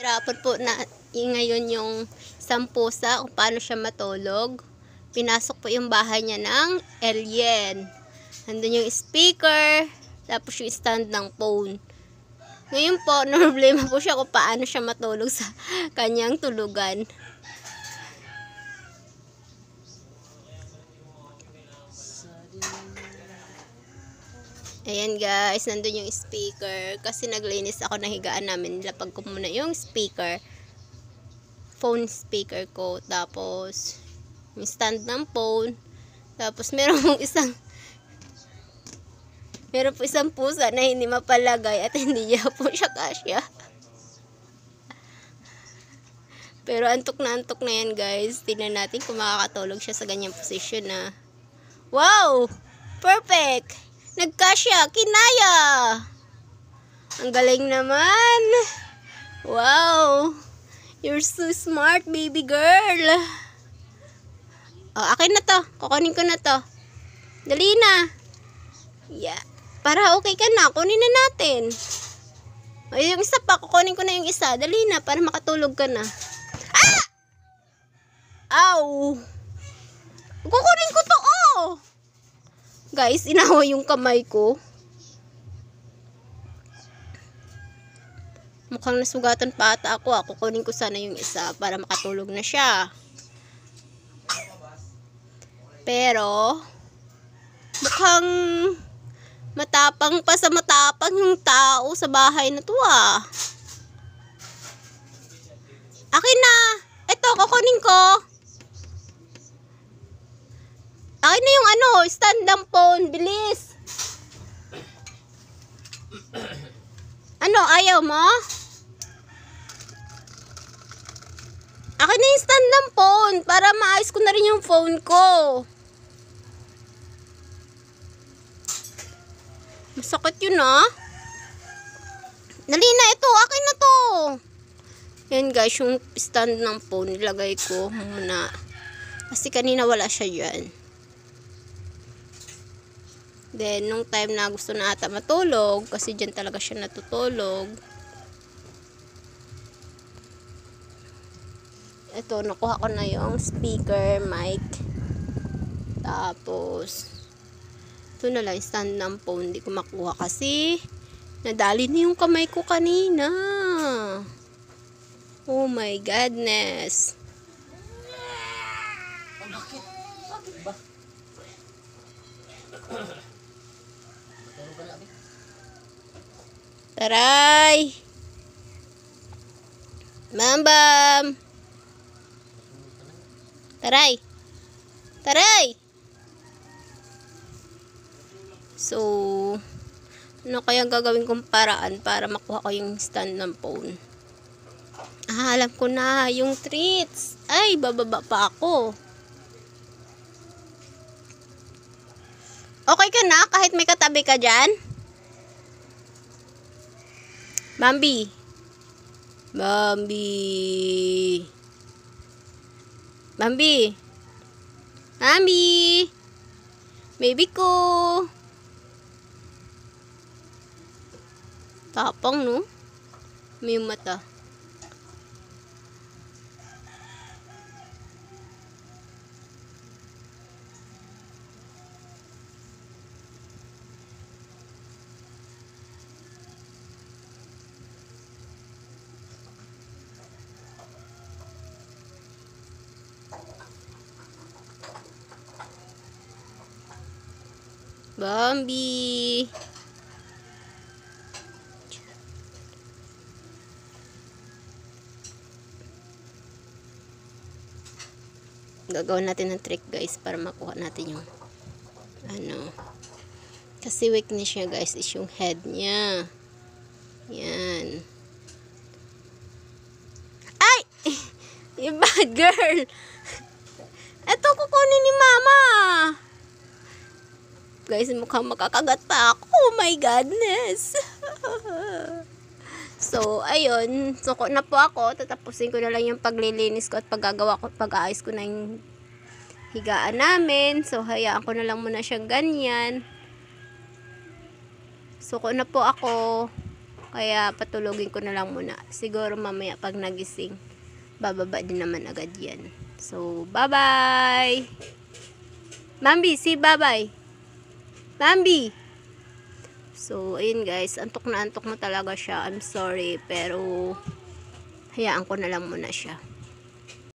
Hirapan po na ngayon yung isang pusa kung paano siya matulog. Pinasok po yung bahay niya ng alien. Nandun yung speaker, tapos yung stand ng phone. Ngayon po, problema po siya kung paano siya matulog sa kanyang tulugan. Ayan guys, nandun yung speaker. Kasi naglinis ako ng higaan namin. Nilapag ko muna yung speaker. Phone speaker ko. Tapos, yung stand ng phone. Tapos, meron po isang pusa na hindi mapalagay at hindi niya po siya kasya. Pero antok na yan guys. Tingnan natin kung makakatulog siya sa ganyang posisyon na. Wow! Perfect! Nagkasya! Kinaya! Ang galing naman! Wow! You're so smart, baby girl! Oh, akin na to. Kukunin ko na to. Dali na. Yeah. Para okay ka na. Kunin na natin. O, yung isa pa. Kukunin ko na yung isa. Dali na. Para makatulog ka na. Ah! Ow! Kukunin ko to, oh! Guys, inawa yung kamay ko. Mukhang nasugatan pa ata ako. Kukunin ko sana yung isa para makatulog na siya. Pero, mukhang matapang pa sa matapang yung tao sa bahay na to ah. Akin na! Ito, kukunin ko. Akin na yung stand ng phone. Bilis. Ayaw mo? Akin na yung stand ng phone para maayos ko na rin yung phone ko. Masakit yun ah. Dali na ito. Akin na to. Yan guys, yung stand ng phone nilagay ko muna. Kasi kanina wala siya dyan. Then, nung time na gusto na ata matulog, kasi dyan talaga siya natutulog. Ito, nakuha ko na yung speaker, mic. Tapos, ito na lang, stand ng phone. Hindi ko makuha kasi nadali na yung kamay ko kanina. Oh my goodness. Bakit ba? Taray! Bam! Taray! Taray! So, ano kaya gagawin kong paraan para makuha ko yung stand ng phone? Ah, alam ko na, yung treats. Ay, bababa pa ako. Okay ka na kahit may katabi ka dyan? Bambi. Bambi. Bambi. Bambi. Baby ko. Tapang no? May mata. Bambi. Gagawin natin ng trick guys para makuha natin yung kasi weakness niya guys is yung head niya. Yan. Ay! You bad girl. Ito kukunin ni mama. Guys, mukhang makakagat pa ako. Oh my goodness. So, ayun. Suko na po ako. Tatapusin ko na lang yung paglilinis ko at pag-aayos ko na yung higaan namin. So, hayaan ko na lang muna siyang ganyan. Suko na po ako. Kaya patulogin ko na lang muna. Siguro mamaya pag nagising, bababa din naman agad yan. So, bye-bye! Mambi, si bye-bye! Mambi! So, ayun guys, antok na talaga siya. I'm sorry, pero hayaan ko na lang muna siya.